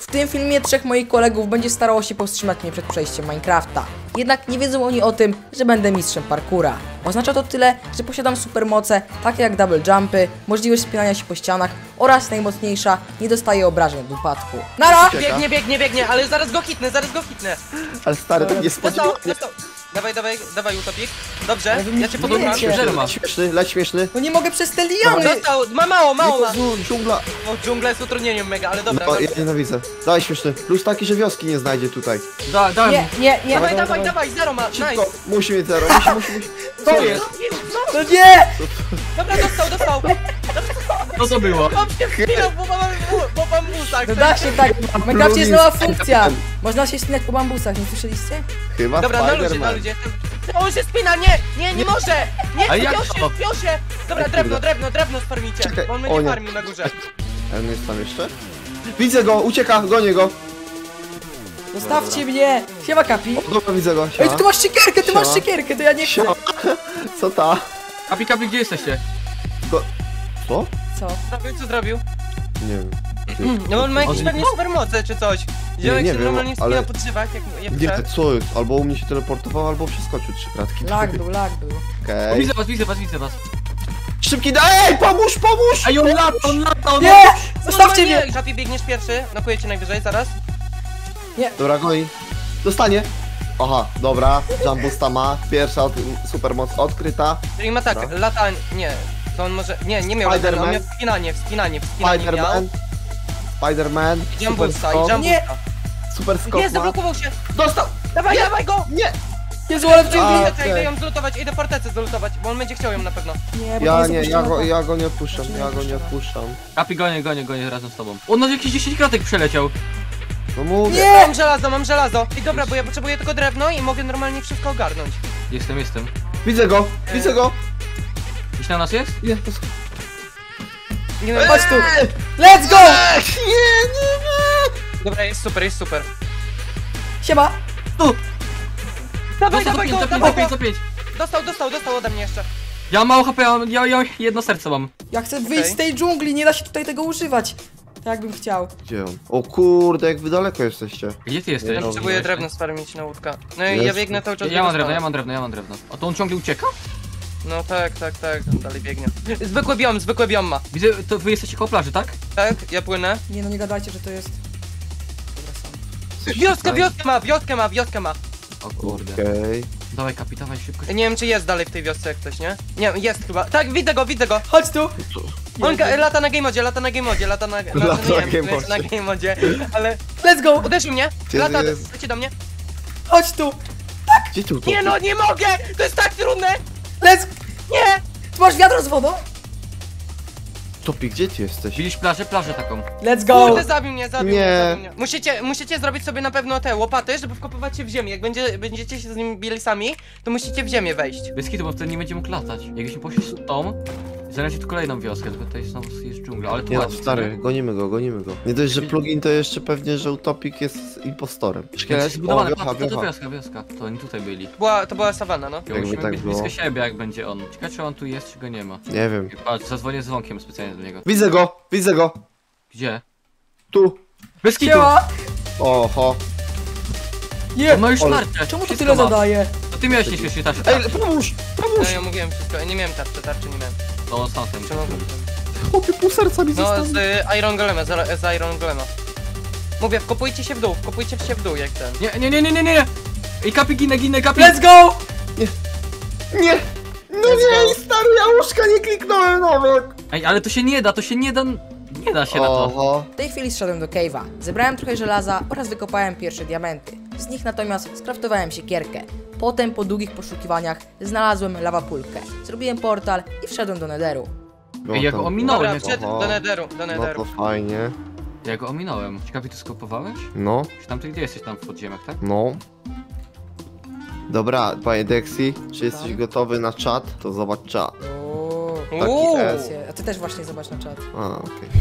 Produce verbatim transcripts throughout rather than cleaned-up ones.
tym filmie trzech moich kolegów będzie starało się powstrzymać mnie przed przejściem Minecrafta. Jednak nie wiedzą oni o tym, że będę mistrzem parkoura. Oznacza to tyle, że posiadam supermoce, takie jak double jumpy, możliwość wspinania się po ścianach oraz najmocniejsza, nie dostaję obrażeń od upadku. Nara! Biegnie, biegnie, biegnie, ale zaraz go hitnę, zaraz go hitnę. Ale stary, tak nie Dostał, spodziewałem. dostał. Dawaj, dawaj, dawaj utopik. Dobrze, Ale wy mi ja cię nie podłączam. wiecie. Że Leć śmieszny, leć śmieszny. No nie mogę przez te liany! Dostał, ma mało, mało ma. Jezu, dżungla. O, dżungla jest utrudnieniem mega, ale dobra. No, dobra. ja nienawidzę. Dawaj śmieszny. Plus taki, że wioski nie znajdzie tutaj. Da, daj Nie, mu. nie, nie. Dawaj, dawaj, dawaj, zero ma, Szybko, nice. musi mieć zero, musi, musi, musi. Co jest? No nie! Dobra, dostał, dostał. Co to było? Mam się wspinał po, bambu- po bambusach. No da się tak, w Minecrafcie jest nowa funkcja. Można się wspinać po bambusach, nie słyszeliście? Chyba Dobra, na ludzie, na Spiderman. ludzie. On się spina, nie, nie, nie może. Nie, A jak wpiął się, to? wpiął się. Dobra, Ej, drewno, kurde. drewno, drewno sfarmicie. Czekaj, Bo on o będzie nie. farmił na górze. A on jest tam jeszcze? Widzę go, ucieka, gonię go. Zostawcie mnie! Siema Kapi! O, dobra, widzę go. Ej, Siema. ty masz siekierkę, ty masz Siema. siekierkę, to ja nie chcę! Siema. Co ta? Kapi, kapi, gdzie jesteście? Go... Co? Co? Zrobił, co zrobił? Nie wiem. No on ma jakieś On- pewnie supermoce czy coś. Ziomek nie się wiem, normalnie ale- wspina po drzewach, jak, jak Nie, chce. co jest? Albo u mnie się teleportował, albo przeskoczył trzy kratki. Lag był, lag był. O, Okej. widzę was, widzę was, widzę was. Szybki da... Ej, pomóż, pomóż! Ej, on lata, on lata, on Nie! Zostawcie mnie! mnie! Happy, biegniesz pierwszy, nokuję cię najwyżej, zaraz. Dobra, goni. Dostanie. Aha, dobra. Jumbusta ma. Pierwsza od... supermoc odkryta. Czyli ma tak, Dobra. lata... nie. To on może... nie, nie miał latania, on Spiderman. miał wspinanie, wspinanie, wspinanie miał. Spider-Man. Spider-Man. I Super Jumbusa, i skok. Jumbusa. Nie! Super skok Nie, ma. zablokował się! Dostał! Dawaj, dawaj go! Nie! Jezu, ale w dżungli! A, Idę, okej. idę ją zlutować, idę fortecę zlutować, bo on będzie chciał ją na pewno. Nie, bo Ja to nie, jest ja go, opuszczona. ja go nie odpuszczam, Znaczy, ja go nie nie odpuszczam. Kapi, gonię, gonię, gonię razem z tobą. On na jakieś dziesięć kratek przeleciał. No mówię. Nie! Mam żelazo, mam żelazo. I dobra, bo ja potrzebuję tylko drewno i mogę normalnie wszystko ogarnąć. Jestem, jestem. Widzę go, widzę go! Gdzieś na nas jest? Nie, to sk- Nie wiem, Chodź tu! Let's go! nie, nie, nie! dobra, jest super, jest super. Siema! Tu! Dawaj, Dostał za dawaj pięć, go, za pięć, za dawaj pięć, go! za pięć. Dostał, dostał, dostał ode mnie jeszcze. Ja mam mało H P, ja, mam- ja, ja jedno serce mam. Ja chcę wyjść Okej. z tej dżungli, nie da się tutaj tego używać. Tak jakbym chciał. Gdzie on? O kurde, jak wy daleko jesteście. Gdzie ty jesteś? Ja Dobrze. potrzebuję drewno sfarmić na łódka. No i ja Jest. biegnę cały czas Ja, do ja mam tego drewno, ja spawna. mam drewno, ja mam drewno. A to on ciągle ucieka? No tak, tak, tak, on dalej biegnie. Zwykły biom, zwykły biom ma. Widzę, to wy jesteście koło plaży, tak? Tak, ja płynę. Nie no, nie gadajcie, że to jest... Dobra, sam. Wioskę, wioskę ma, wioskę ma, wioskę ma. O kurde. Okej. Dawaj Kapi, dawaj szybko. Nie wiem czy jest dalej w tej wiosce jak ktoś, nie? Nie, jest chyba. Tak, widzę go, widzę go. Chodź tu! On ga- lata na game modzie, lata na game modzie, lata na... No, Lata no, na nie wiem, game czy jest na modzie. game modzie, ale... Let's go! Uderzył mnie, Gdzie lata, jest? leci do mnie. Chodź tu! Gdzie tu to? Nie no, nie mogę! To jest tak trudne! Let's... Nie! Ty masz wiadro z wodą? Topi, gdzie ty jesteś? Widzisz plażę, plażę taką. Let's go! Kurde, zabił mnie, zabił Nie. mnie, zabił mnie. Musicie, musicie zrobić sobie na pewno te łopaty, żeby wkopywać się w ziemię. Jak będzie, będziecie się z nimi bili sami, to musicie w ziemię wejść. Bez kitu, bo wtedy nie będzie mógł latać. Jakbyśmy poszli z tą, znaleźli tu kolejną wioskę, bo tutaj znowu jest dżungla, ale tu Nie no, ładnie. stary, gonimy go, gonimy go. Nie dość, że plugin to jeszcze pewnie, że Utopik jest impostorem. Jest Szkielet, o, zbudowane, wiocha, patrz, to, to wiocha. wioska, wioska. To oni tutaj byli. Była, to była sawanna, no. Ja Jakby musimy tak być było. blisko siebie, jak będzie on. Ciekawe, czy on tu jest, czy go nie ma. Nie wiem. Patrz, zadzwonię dzwonkiem specjalnie do niego. Widzę go, widzę go! Gdzie? Tu! Bez kitu! Siema! Oho. Nie! On ma już Ale- tarczę. Czemu to wszystko tyle ma. zadaje? To ty miałeś nieśmiesznie tarczę. Ej, pomóż! No Pomóż! ja mówiłem wszystko, ja nie miałem tarczy, tarczy nie miałem. To on sam ten. Czy mogłem? Chłopie, pół serca mi No zostało. z y, Iron Golema, z, z Iron Golema. Mówię, wkopujcie się w dół, wkopujcie się w dół jak ten. Nie, nie, nie, nie, nie, nie! Ej, Kapi, ginę, ginę, Kapi! Let's go! Nie! No nie, stary, ja łóżka nie kliknąłem nawet! Ej, ale to się nie da, to się nie da... Nie da się na to. Oho. W tej chwili zszedłem do cave'a. Zebrałem trochę żelaza oraz wykopałem pierwsze diamenty. Z nich natomiast skraftowałem siekierkę. Potem po długich poszukiwaniach znalazłem lawapulkę. Zrobiłem portal i wszedłem do netheru. No Ej, ja go tam- ominąłem. Dobra, jak- wszedł Oho. do netheru, do No netheru. to fajnie. Ja go ominąłem. Ciekawie, ty skopowałeś? No, Czy tam ty gdzie jesteś tam w podziemiach, tak? no. Dobra, panie Dexy, czy jesteś Tam? gotowy na czat? To zobacz czat. Ooo. Uuu. jest. A ty też właśnie zobacz na czat. A, okej.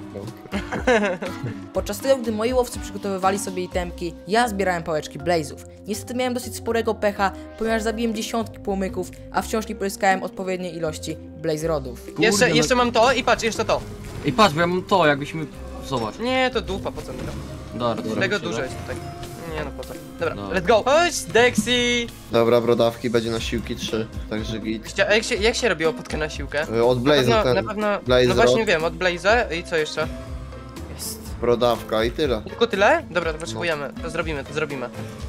Podczas tego, gdy moi łowcy przygotowywali sobie itemki, ja zbierałem pałeczki blazów. Niestety miałem dosyć sporego pecha, ponieważ zabiłem dziesiątki płomyków, a wciąż nie pozyskałem odpowiedniej ilości blaze rodów. Kurde, Jeszcze, no- jeszcze mam to i patrz, jeszcze to. Ej, patrz, bo ja mam to, jakbyśmy... Zobacz. Nie, to dupa, po co mi to? Dobra, dobra. Tego myślę, dużo że- jest tutaj. Nie no po co. Dobra, No. let's go. Chodź, Dexy! Dobra, brodawki, będzie na siłki trzy, także git. Chcia- a jak się, jak się robiło potkę na siłkę? Y, Od Na Blazer pewno, ten, na pewno, Blazer no właśnie od- wiem, od Blaze i co jeszcze? Jest. brodawka i tyle. Tylko tyle? Dobra, to potrzebujemy, to zrobimy, to zrobimy.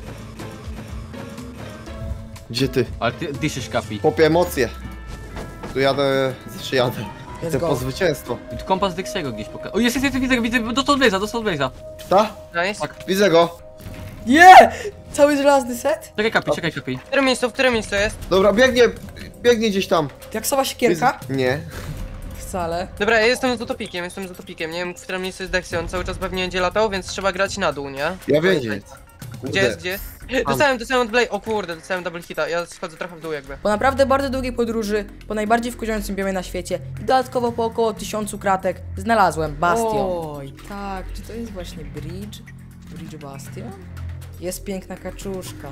Gdzie ty? Ale ty dyszysz kapi. Popie emocje. Tu jadę, czy jadę? Let's Chcę go. po zwycięstwo. I tu kompas Dexiego gdzieś poka... O, jest, jest, jest, widzę, widzę, dostał Blaze'a, dostał Blaze'a. Ta? Nice. Widzę go. Nie! Cały żelazny set? Czekaj kapi, czekaj kapi. W którym miejscu, w którym miejscu jest? Dobra, biegnie, biegnie gdzieś tam. Diaksowa siekierka? Widzę- Nie. Wcale. Dobra, ja jestem z utopikiem, jestem z utopikiem. Nie wiem, w którym miejscu jest Dexy, on cały czas pewnie będzie latał, więc trzeba grać na dół, nie? Ja wiem gdzie jest. Gdzie jest, gdzie jest? Dostałem, dostałem od Blade, o kurde, dostałem double hita, ja schodzę trochę w dół jakby. Po naprawdę bardzo długiej podróży, po najbardziej wkurzającym biomie na świecie i dodatkowo po około tysiącu kratek znalazłem Bastion. Oj, tak, czy to jest właśnie Bridge? Bridge Bastion? Jest piękna kaczuszka.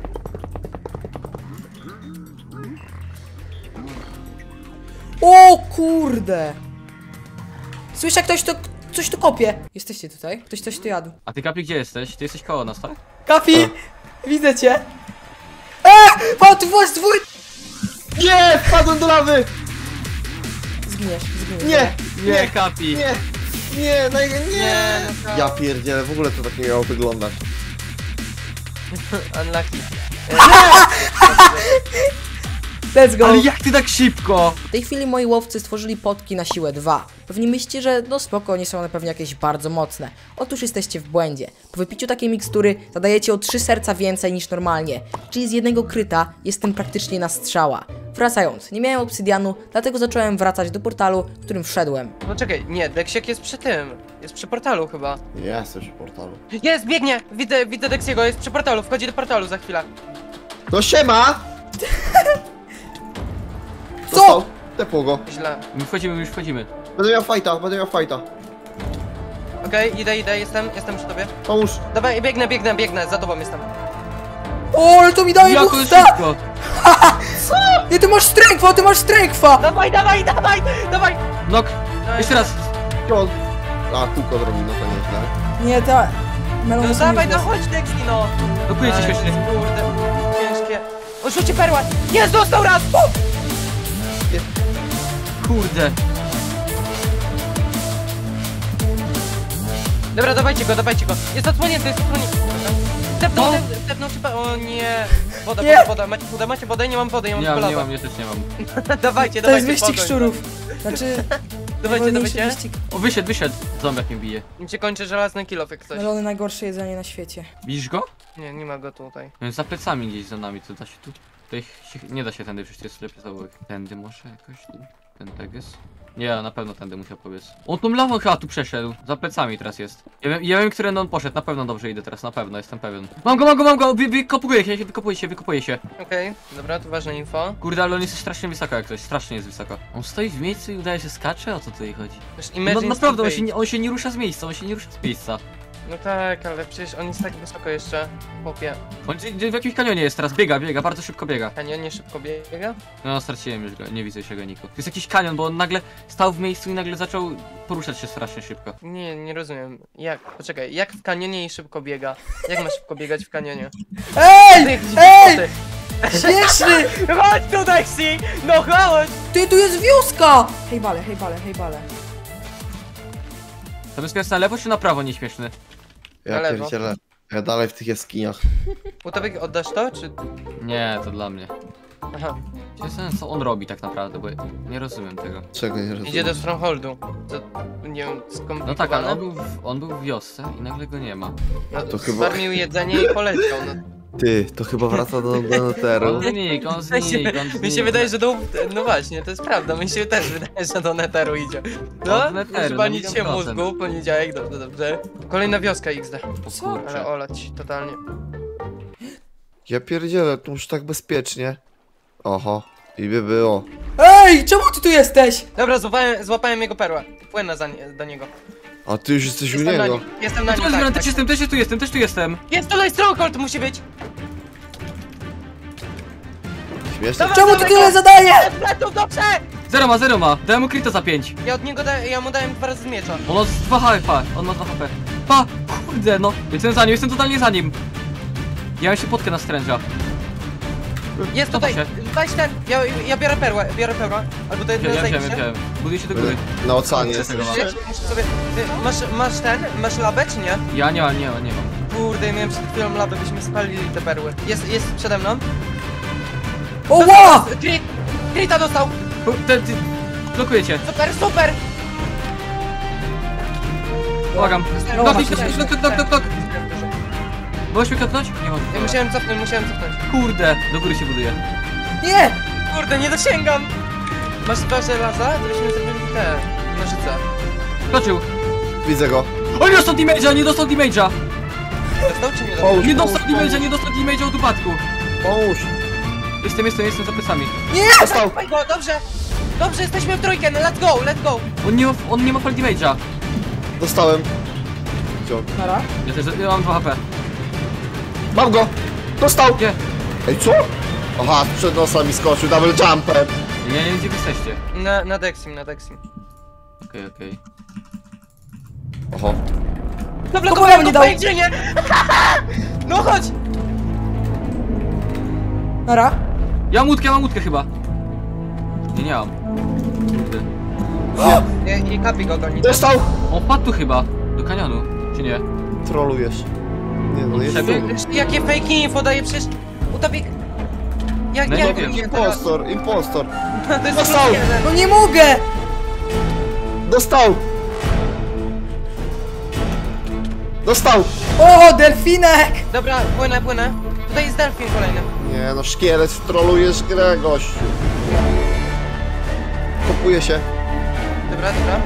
O kurde! Słyszę, ktoś to, coś tu kopie. Jesteście tutaj? Ktoś coś tu jadł. A ty kapi gdzie jesteś? Ty jesteś koło nas, tak? Kapi! Widzę cię! Eee! Pan tu was dwój... Nie! Wpadłem do lawy! Zginiesz, zginiesz. Nie! Nie kapi. Nie! Nie! No, nie! Nie, no to... Ja pierdzielę, w ogóle to tak nie miało wyglądać. Unlucky. Let's go! Ale jak ty tak szybko? W tej chwili moi łowcy stworzyli potki na siłę dwa. Pewnie myślicie, że no spoko, nie są one pewnie jakieś bardzo mocne. Otóż jesteście w błędzie. Po wypiciu takiej mikstury zadajecie o trzy serca więcej niż normalnie. Czyli z jednego kryta jestem praktycznie na strzała. Wracając, nie miałem obsydianu, dlatego zacząłem wracać do portalu, którym wszedłem. No czekaj, nie, Dexiek jest przy tym. Jest przy portalu chyba. Nie jestem przy portalu. Jest, biegnie! Widzę, widzę Dexiego, jest przy portalu, wchodzi do portalu za chwilę. No siema! Co? Dostał. Tepło go. Źle. My wchodzimy, my już wchodzimy. Będę miał fajta, będę miał fajta. Okej, idę, idę, jestem, jestem przy tobie. Pomóż. Dawaj, biegnę, biegnę, biegnę, za tobą jestem. O, ale to mi daje Jak boosta! szybko! Nie, ty masz strength'a, ty masz strength'a! Dawaj, dawaj, dawaj, dawaj! Nok! Jeszcze raz! Gdzie A, kółko zrobi, no to nieźle. Nie, ta... Melon No są dawaj, no useless. chodź Dexy, no! Dokuję cię Ej, śmiesznie. Kurde, ciężkie. O, rzuci perła! Jest, dostał raz! O! Kurde. Dobra, dawajcie go, dawajcie go. Jest odsłonięty, jest odsłonięty. Tepnął, No. tep- tepnął czy pe- O nie. Woda, Nie. woda, woda. Macie wodę, macie wodę? Nie mam wody, nie mam Nie mam, tylko nie lawę. mam, ja też nie mam. Dawajcie, To jest dawajcie, wyścig pogoń. szczurów. Znaczy, Dawajcie, najwolniejszy dawajcie. wyścig. O, wyszedł, wyszedł. Zombiak mnie bije. Mi się kończy żelazny kilof jak coś. Melony najgorsze jedzenie na świecie. Widzisz go? Nie, nie ma go tutaj. On jest za plecami gdzieś za nami, to da się tu... Tutaj się, nie da się tędy, przecież to jest lepiej zaułek. Tędy może jakoś tu? Ten tak jest? Nie, na pewno tędy musiał pobiec. On tą lawą chyba tu przeszedł. Za plecami teraz jest. Ja wiem, ja wiem, którędy on poszedł. Na pewno dobrze idę teraz, na pewno, jestem pewien. Mam go, mam go, mam go! Wy, wykopuję się, wykopuję się, wykopuję się. Okej, dobra, to ważne info. Kurde, ale on jest strasznie wysoko jak coś, strasznie jest wysoko. On stoi w miejscu i udaje się skacze? O co tutaj chodzi? Wiesz, No imagine naprawdę, on stay. się, nie, on się nie rusza z miejsca, on się nie rusza z miejsca. No tak, ale przecież on jest tak wysoko jeszcze. Chłopie. On gdzie- gdzie w jakimś kanionie jest teraz, biega, biega, bardzo szybko biega. Kanionie szybko biega? No, straciłem już go, nie widzę się go Niku. To jest jakiś kanion, bo on nagle stał w miejscu i nagle zaczął poruszać się strasznie szybko. Nie, nie rozumiem. Jak? Poczekaj, jak w kanionie i szybko biega? Jak ma szybko biegać w kanionie? Ej! Ty, Ej! ty. Śmieszny! Chodź tu, Dexy! No chodź! Ty, tu jest wioska! Hej bale, hej bale, hej bale. To jest śmieszne na lewo czy na prawo nieśmieszny? Na Ja lewo. pierdzielę. Ja dalej w tych jaskiniach. Utopiek, oddasz to, czy... Nie, to dla mnie. Aha, Ciekawe, co on robi tak naprawdę, bo nie rozumiem tego. Czego nie rozumiem? idzie do Strongholdu. To, nie wiem, skomplikowane? No tak, ale on był, w, on był w wiosce i nagle go nie ma. No, to chyba- Farmił jedzenie i poleciał, no. Ty, to chyba wraca do, do Netheru. On znik, on Mi znik, się, on znik. mi się wydaje, że do... No właśnie, to jest prawda, mi się też wydaje, że do Netheru idzie. No, Od Netheru, chyba no nic się milion procent. mózgu, poniedziałek, dobrze, dobrze. Kolejna wioska X D. O Co? Ale kurczę. olać, totalnie. Ja pierdzielę, tu już tak bezpiecznie. Oho, i by było. Ej, czemu ty tu jesteś? Dobra, złapałem, złapałem jego perłę. Płynę za nie, do niego. A ty już jesteś u Jestem na niego. nim, jestem na No, nim, tak, też tak. jestem, też tu jestem, też tu jestem. Jest tutaj Stronghold, musi być! Śmieszne? Dawaj, Czemu ty dawaj tyle go! zadajesz? Pleców, dobrze! Zero ma, zero ma. Dałem mu kryta za pięć. Ja od niego da, ja mu dałem dwa razy z miecza. On ma dwa H P, on ma dwa H P. Pa! Kurde, no. Jestem za nim, jestem totalnie za nim. Ja mam się potkę na stręża. Jest Cofa tutaj, się. daj ten, ja, ja biorę perłę, biorę perłę. Albo to Ja jedno wiem, zajmie wiem, się. wiem. Buduj się do góry. Na oceanie Muszę jesteś. sobie, muszę sobie, ty, masz, masz ten, masz labę czy nie? Ja nie mam, nie mam, nie mam. Kurde, miałem przed chwilą labę, byśmy spalili te perły. Jest, jest przede mną. O, ła! Crit! Crita dostał! O, Te, ty, blokuję cię. Super, super! Błagam. No, Dok, masz dok, tutaj. dok, dok, dok, dok, dok. Możesz mnie kopnąć? Nie mogę. Ja Dobra. musiałem cofnąć, musiałem cofnąć. Kurde, do góry się buduje. Nie! Kurde, nie dosięgam! Masz dwa żelaza? To byśmy zrobili te nożyce. Skoczył. Widzę go. O, nie dostał damage'a, nie dostał damage'a. Dostał czy nie dostał? Połóż, Nie połóż, dostał połóż. damage'a, nie dostał damage'a od upadku. Pomóż. Jestem, jestem, jestem za plecami. Dostał. Dawaj go, dobrze! Dobrze, jesteśmy w trójkę, no let's go, let's go! On nie ma, on nie ma fall damage'a. Dostałem. Ciąg. Nara. Ja też, ja mam dwa H P. Mam go. Dostał. Gdzie? Ej, co? Aha, przed nosa mi skoczył, double jumpem. Ja nie wiem, gdzie wy jesteście. Na, na Dexim, na Dexim. Okej, okej. Oho. Zablokowałem nie go, dał. panie, gdzie nie? No chodź! Nara. Ja mam łódkę, ja mam łódkę chyba. Nie, nie mam. Kurde. I, i kapi go goni. Dostał. On wpadł tu chyba. Do kanionu, czy nie? Trolujesz. Nie no, jest Przebieg? tu. Jakie fake info daje przecież... Utopik... Jak, No jak, nie wiem. nie, Impostor, impostor. to jest Dostał. plus jeden. No nie mogę! Dostał. Dostał. O, delfinek! Dobra, płynę, płynę. Tutaj jest delfin kolejny. Nie no, szkielet, trolujesz grę, gościu. Kopuje się. Dobra, dobra.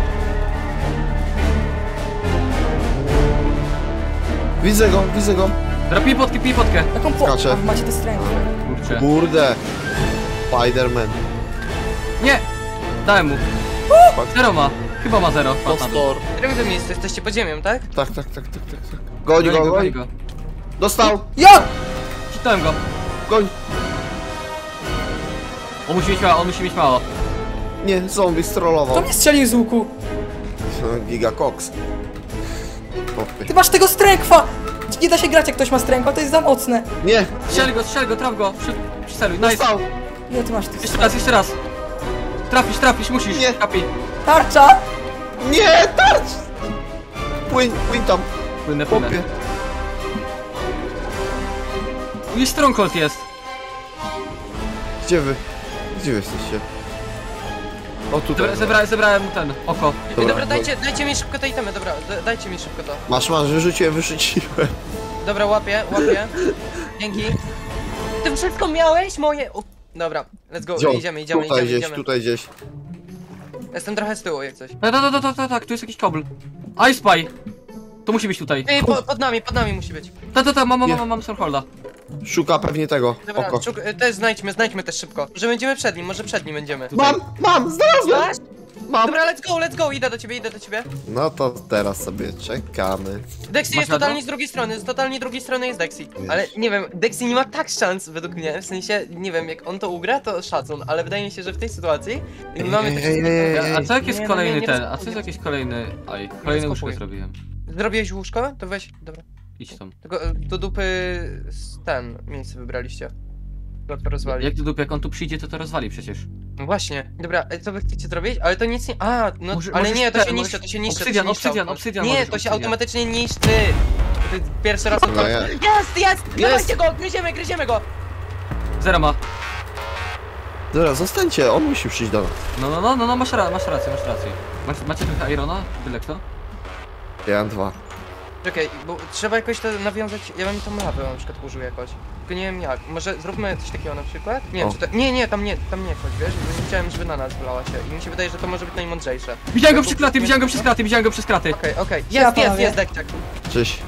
Widzę go, widzę go. Dobra, pij potkę, pij potkę. Jaką po... Skacze. A, wy macie te stręki. Kurczę. Kurde. Spiderman. Nie! Dałem mu. Zero ma. Chyba ma zero. Patrz na to. Impostor. W którym wy miejscu? Jesteście pod ziemią, tak? Tak, tak, tak, tak, tak, tak. Goń go, Goni goń. go. Dostał. Ja! Czytałem go. Goń. On musi mieć mało, on musi mieć mało. Nie, zombie Kto strollował. mnie strzelił z łuku? Giga Cox. Popy. Ty masz tego strękwa! Nie da się grać jak ktoś ma strękwa, to jest za mocne. Nie, Strzel go, strzel go, traf go. Przy, przyceluj, nice. dostał. Ile ty masz tych Jeszcze stręk? raz, jeszcze raz. Trafisz, trafisz, musisz. Nie. Kapi. Tarcza! Nie, tarcz. Płyń, płyń tam. Płynę, płynę. Popie. I Stronghold jest. Gdzie wy? Gdzie wy jesteście? O, tutaj. Zebra, zebra, zebrałem mu ten, oko. Ej, Dobra, dobra, dajcie, dajcie mi szybko te itemy, dobra, d- dajcie mi szybko to. Masz, masz, wyrzuciłem, wyrzuciłem. Dobra, łapię, łapię. Dzięki. Ty wszystko miałeś moje... O, dobra, let's go, Gdzie on? idziemy, idziemy, Tutaj idziemy, gdzieś, idziemy. tutaj gdzieś. Jestem trochę z tyłu jak coś. Tak, tak, tak, tak, tak, tak, tu jest jakiś kobl. I Spy. To musi być tutaj. Ej, po, pod nami, pod nami musi być. Tak, tak, tak, mam, mam, Nie. mam, mam Strongholda. Szuka pewnie tego. Dobra, Oko. szuk- y, też znajdźmy, znajdźmy też szybko. Że będziemy przed nim, może przed nim będziemy. Mam, mam, znalazłem! Masz? Mam. Dobra, let's go, let's go, idę do ciebie, idę do ciebie. No to teraz sobie czekamy. Dexy Masz jest radę? totalnie z drugiej strony, z totalnie drugiej strony jest Dexy. Ale nie wiem, Dexy nie ma tak szans według mnie, w sensie, nie wiem, jak on to ugra, to szacun, ale wydaje mi się, że w tej sytuacji nie mamy też... Ej, ej, ej, A co jak jest Nie, no, kolejny nie, nie ten? A co rozkopuj. jest jakiś kolejny... Aj, kolejne łóżko rozkopuj. zrobiłem. Zrobiłeś łóżko? To weź, dobra. Idź tam. Tylko e, do dupy z ten miejsce wybraliście. To to rozwali. Jak do dupy, jak on tu przyjdzie, to to rozwali przecież. No właśnie, dobra, e, co wy chcecie zrobić? Ale to nic nie... A, no, Może- ale możesz nie, to ten, się możesz- niszczy, to się niszczy, obsydian, to się niszczy. obsydian, obsydian Nie, możesz, to się obsydian. automatycznie niszczy. To jest pierwszy raz... No ja- Jest, jest! Dawajcie go, gryziemy, gryziemy go! Zero ma. Dobra, zostańcie, on musi przyjść do nas. No, no, no, no, no masz, ra masz rację, masz rację. Macie, macie trochę Irona? Byle kto? Ja mam dwa. Czekaj, bo trzeba jakoś to nawiązać, ja bym tą lawę na przykład użył jakoś. Tylko nie wiem jak, może zróbmy coś takiego na przykład? Nie wiem O. czy to... Nie, nie, tam nie, tam nie chodź, wiesz, bo nie chciałem, żeby na nas wylała się i mi się wydaje, że to może być najmądrzejsze. Widziałem go Jak przez kraty, widziałem go przez kraty, widziałem go przez kraty. Okej, okej, Ja, jest, jest, panowie. jest dekciak. Cześć.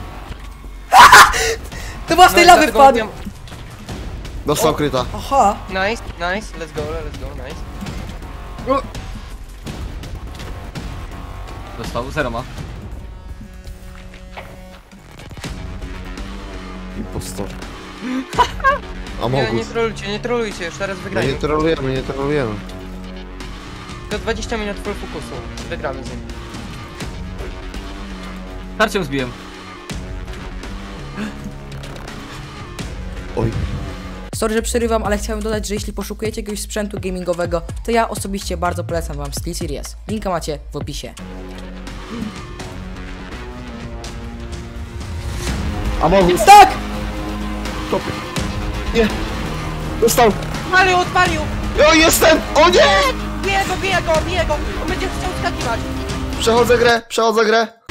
To była z tej i lawy dlatego wpadł! mówiłem- Dostał O. kryta. Aha! Nice, nice, let's go, let's go, nice. Dostał, zero ma. Impostor. Nie, nie Amogus. trolujcie, nie trolujcie, już teraz My wygrajmy. nie trolujemy, nie trolujemy. To dwadzieścia minut full fokusu, wygramy z nim. Tarczę zbiłem. Oj. Sorry, że przerywam, ale chciałem dodać, że jeśli poszukujecie jakiegoś sprzętu gamingowego, to ja osobiście bardzo polecam wam SteelSeries. Linka macie w opisie. A mogę... Tak! Topie. Nie. Dostał. Odpalił, odpalił! O, jestem! O nie! Bije go, bije go, bije go! On będzie chciał skakiwać. Przechodzę grę, przechodzę grę.